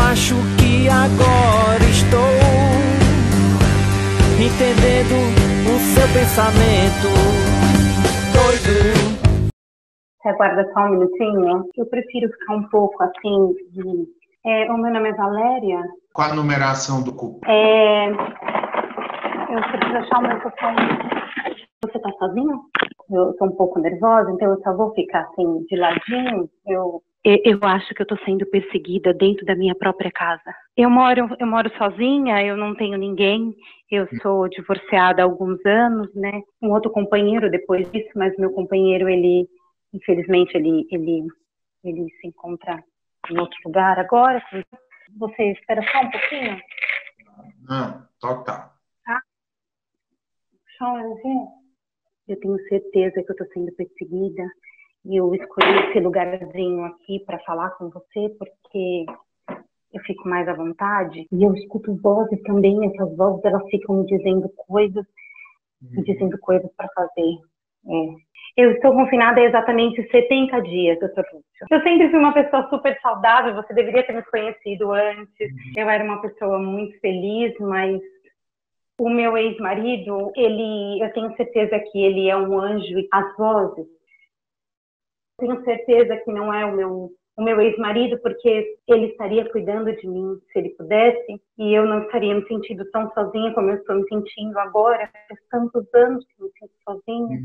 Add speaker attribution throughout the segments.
Speaker 1: acho que agora estou entendendo o seu pensamento doido.
Speaker 2: Você aguarda só um minutinho? Eu prefiro ficar um pouco assim de... o meu nome é Valéria.
Speaker 3: Qual a numeração do cupom?
Speaker 2: Eu preciso achar o meu cupom. Você tá sozinho? Eu tô um pouco nervosa, então eu só vou ficar assim, de ladinho. Eu acho que eu tô sendo perseguida dentro da minha própria casa. Eu moro sozinha, eu não tenho ninguém. Eu sou divorciada há alguns anos, né? Um outro companheiro depois disso, mas meu companheiro, infelizmente, ele se encontra em outro lugar agora. Você espera só um pouquinho?
Speaker 3: Não, total.
Speaker 2: Tá? Só um minutinho. Eu tenho certeza que eu estou sendo perseguida e eu escolhi esse lugarzinho aqui para falar com você porque eu fico mais à vontade e eu escuto vozes também. Essas vozes, elas ficam me dizendo coisas para fazer. Eu estou confinada há exatamente 70 dias, doutor Lúcio. Eu sempre fui uma pessoa super saudável, você deveria ter me conhecido antes. Eu era uma pessoa muito feliz, mas o meu ex-marido, eu tenho certeza que ele é um anjo. As vozes, tenho certeza que não é o meu ex-marido, porque ele estaria cuidando de mim se ele pudesse, e eu não estaria me sentindo tão sozinha como eu estou me sentindo agora. Faz tantos anos que me sinto sozinha.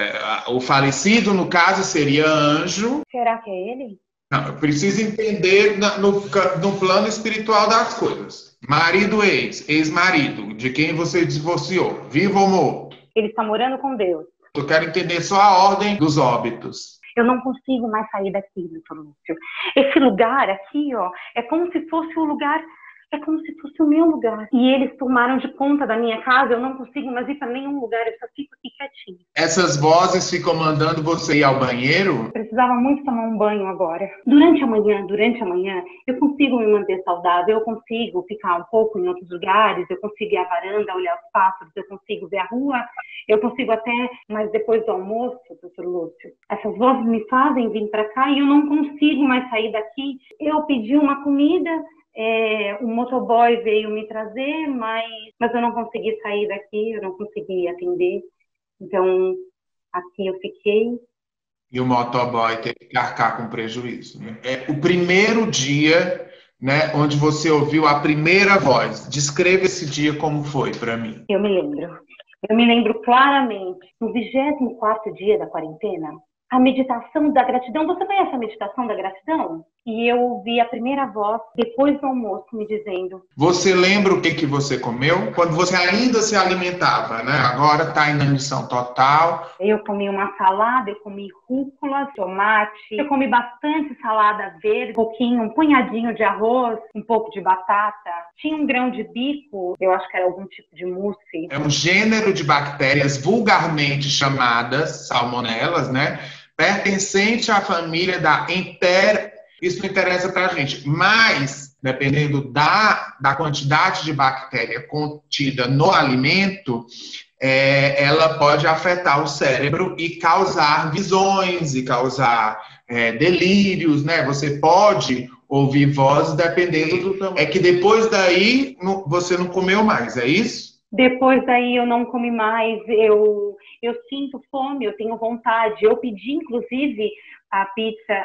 Speaker 3: O falecido, no caso, seria anjo.
Speaker 2: Será que é ele?
Speaker 3: Não, eu preciso entender no plano espiritual das coisas. Marido ex-marido, de quem você divorciou, vivo ou morto?
Speaker 2: Ele está morando com Deus.
Speaker 3: Eu quero entender só a ordem dos óbitos.
Speaker 2: Eu não consigo mais sair daqui, doutor Lúcio. Esse lugar aqui, ó, é como se fosse o lugar, é como se fosse o meu lugar. E eles tomaram de conta da minha casa, eu não consigo mais ir para nenhum lugar, eu só fico aqui quietinho.
Speaker 3: Essas vozes ficam mandando você ir ao banheiro?
Speaker 2: Eu precisava muito tomar um banho agora. Durante a manhã, eu consigo me manter saudável, eu consigo ficar um pouco em outros lugares, eu consigo ir à varanda, olhar os pássaros, eu consigo ver a rua, eu consigo até, mas depois do almoço, doutor Lúcio, essas vozes me fazem vir para cá e eu não consigo mais sair daqui. Eu pedi uma comida, o motoboy veio me trazer, mas eu não consegui sair daqui, eu não consegui atender. Então, aqui eu fiquei.
Speaker 3: E o motoboy teve que arcar com prejuízo, né? É o primeiro dia, né, onde você ouviu a primeira voz. Descreva esse dia como foi para mim.
Speaker 2: Eu me lembro claramente. No 24º dia da quarentena, a meditação da gratidão. Você conhece a meditação da gratidão? E eu ouvi a primeira voz, depois do almoço, me dizendo...
Speaker 3: Você lembra o que você comeu? Quando você ainda se alimentava, né? Agora está em inanição total.
Speaker 2: Eu comi uma salada, eu comi rúcula, tomate, eu comi bastante salada verde, um punhadinho de arroz, um pouco de batata. Tinha um grão de bico, eu acho que era algum tipo de mousse.
Speaker 3: É um gênero de bactérias vulgarmente chamadas salmonelas, né? Pertencente à família da Isso não interessa para a gente, mas, dependendo da quantidade de bactéria contida no alimento, ela pode afetar o cérebro e causar visões, e causar delírios, né? Você pode ouvir vozes dependendo do tamanho. É que depois daí, você não comeu mais, é isso?
Speaker 2: Depois daí eu não comi mais, eu sinto fome, eu tenho vontade. Eu pedi, inclusive, a pizza...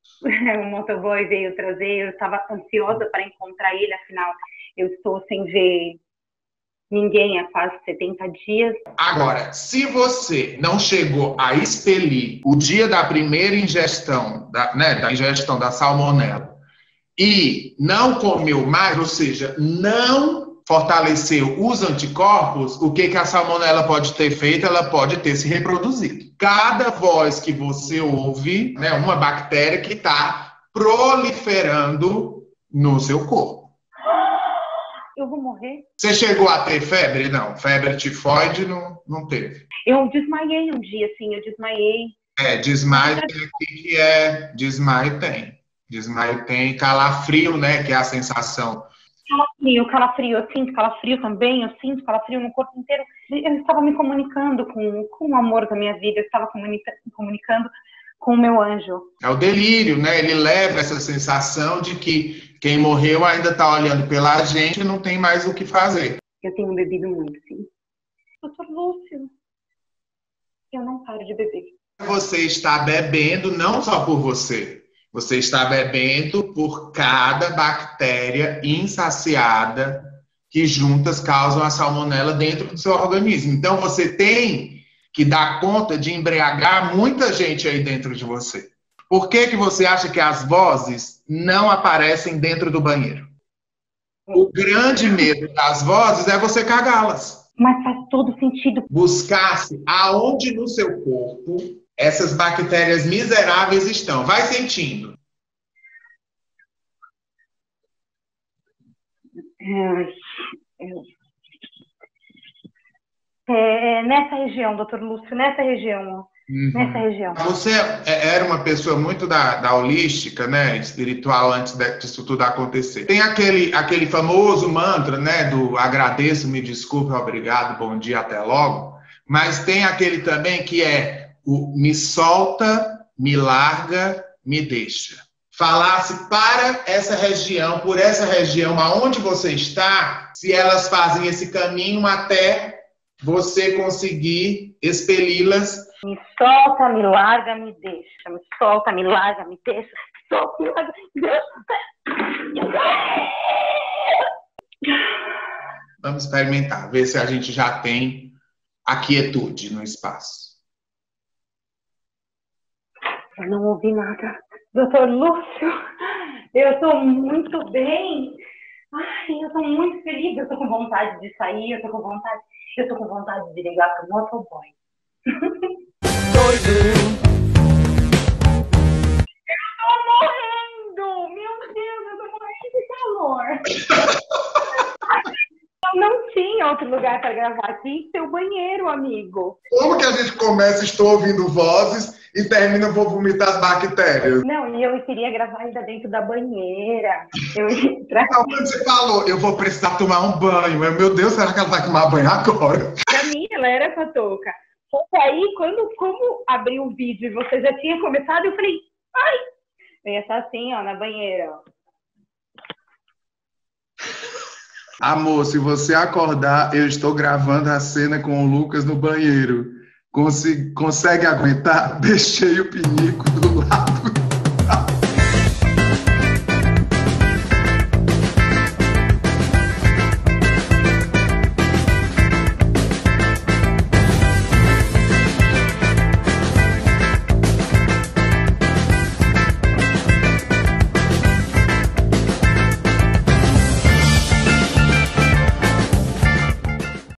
Speaker 2: O motoboy veio trazer, eu estava ansiosa para encontrar ele, afinal, eu estou sem ver ninguém há quase 70 dias.
Speaker 3: Agora, se você não chegou a expelir o dia da primeira ingestão, da ingestão da salmonela, e não comeu mais, ou seja, não fortaleceu os anticorpos, o que a salmonela pode ter feito? Ela pode ter se reproduzido. Cada voz que você ouve, né, uma bactéria que está proliferando no seu corpo.
Speaker 2: Eu vou morrer?
Speaker 3: Você chegou a ter febre? Não, febre tifoide não teve.
Speaker 2: Eu desmaiei um dia, sim, eu desmaiei.
Speaker 3: Desmaio desmaio tem. Desmaio tem calafrio, né, que é a sensação.
Speaker 2: Calafrio, eu sinto calafrio também, eu sinto calafrio no corpo inteiro. Eu estava me comunicando com o amor da minha vida, eu estava comunicando com o meu anjo.
Speaker 3: É o delírio, né? Ele leva essa sensação de que quem morreu ainda está olhando pela gente e não tem mais o que fazer.
Speaker 2: Eu tenho bebido muito, sim. Doutor Lúcio, eu não paro de beber.
Speaker 3: Você está bebendo não só por você. Você está bebendo por cada bactéria insaciada que juntas causam a salmonela dentro do seu organismo. Então, você tem que dar conta de embriagar muita gente aí dentro de você. Por que que você acha que as vozes não aparecem dentro do banheiro? O grande medo das vozes é você cagá-las.
Speaker 2: Mas faz todo sentido.
Speaker 3: Buscasse aonde no seu corpo essas bactérias miseráveis estão. Vai sentindo.
Speaker 2: Nessa região, doutor Lúcio, nessa região. Nessa região.
Speaker 3: Você era uma pessoa muito da holística, né, espiritual, antes disso tudo acontecer. Tem aquele famoso mantra, né, do agradeço, me desculpe, obrigado, bom dia, até logo. Mas tem aquele também que é o me solta, me larga, me deixa. Falasse para essa região, por essa região aonde você está, se elas fazem esse caminho até você conseguir expeli-las.
Speaker 2: Me solta, me larga, me deixa. Me solta, me larga, me deixa. Me solta, me larga, me deixa.
Speaker 3: Vamos experimentar, ver se a gente já tem a quietude no espaço.
Speaker 2: Eu não ouvi nada. Doutor Lúcio, eu estou muito bem. Ai, eu estou muito feliz. Eu estou com vontade de sair, eu estou com vontade de ligar para o motoboy.
Speaker 1: Doido.
Speaker 2: Eu tô morrendo! Meu Deus, eu tô morrendo de calor! Não tinha outro lugar para gravar aqui, seu banheiro, amigo.
Speaker 3: Como que a gente começa, estou ouvindo vozes, e termina, vou vomitar as bactérias?
Speaker 2: Não, e eu queria gravar ainda dentro da banheira.
Speaker 3: Não, quando você falou, eu vou precisar tomar um banho. Meu Deus, será que ela vai tomar banho agora?
Speaker 2: Pra mim, ela era pra touca. Só que aí, como abriu o vídeo e você já tinha começado, eu falei, ai! Eu ia estar assim, ó, na banheira, ó.
Speaker 3: Amor, se você acordar, eu estou gravando a cena com o Lucas no banheiro. Consegue aguentar? Deixei o pinico do lado.